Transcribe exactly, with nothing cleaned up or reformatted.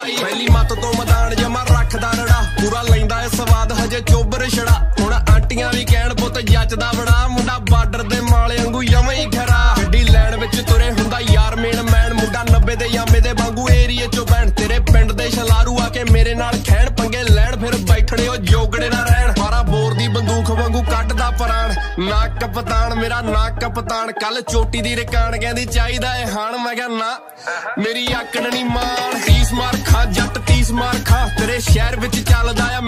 ਪਹਿਲੀ ਮੱਤ ਤੋਂ ਮੈਦਾਨ ਜਮਾ ਰੱਖਦਾ ਰੜਾ ਪੂਰਾ ਲੈਂਦਾ ਏ ਸਵਾਦ ਹਜੇ ਚੋਬਰ ਛੜਾ ਹੁਣ ਆਂਟੀਆਂ ਵੀ ਕਹਿਣ ਪੁੱਤ ਜੱਚਦਾ ਬੜਾ ਮੁੰਡਾ ਬਾਰਡਰ ਦੇ ਮਾਲੇ ਵਾਂਗੂ ਜਮਾਂ ਹੀ ਖਰਾ ਗੱਡੀ ਲੈਣ ਵਿੱਚ ਤੁਰੇ ਹੁੰਦਾ ਯਾਰ ਮੇਨ ਮੈਨ ਮੁੰਡਾ ਨੱਬੇ ਦੇ ਯਾਮੇ ਦੇ ਵਾਂਗੂ ਏਰੀਏ ਚੋਂ ਬੈਣ ਤੇਰੇ ਪਿੰਡ ਦੇ ਛਲਾਰੂ ਆ ਕੇ ਮੇਰੇ ਨਾਲ ਖੈਣ ਪੰਗੇ ਲੈਣ ਫਿਰ ਬੈਠਣੇ ਉਹ ਜੋਗੜੇ ਨਾ ਰਹਿਣ ਬਾਰਾਂ ਬੋਰ ਦੀ ਬੰਦੂਕ ਵਾਂਗੂ ਕੱਢਦਾ ਪ੍ਰਾਣ ਨਾ ਕਪਤਾਨ ਮੇਰਾ ਨਾ ਕਪਤਾਨ ਕੱਲ ਚੋਟੀ ਦੀ ਰਕਾਨ ਕਹਿੰਦੀ ਚਾਹੀਦਾ ਏ ਹਾਣ ਮੈਂ ਕਿਹਾ ਨਾ ਮੇਰੀ ਆਕੜ ਨੀ ਮਾਣ ਤੀਸ ਮਾਰ ਖਾ ਜੱਟ ਤੀਸ ਮਾਰ ਖਾ ਤੇਰੇ ਸ਼ਹਿਰ ਵਿੱਚ ਚੱਲਦਾ ਆ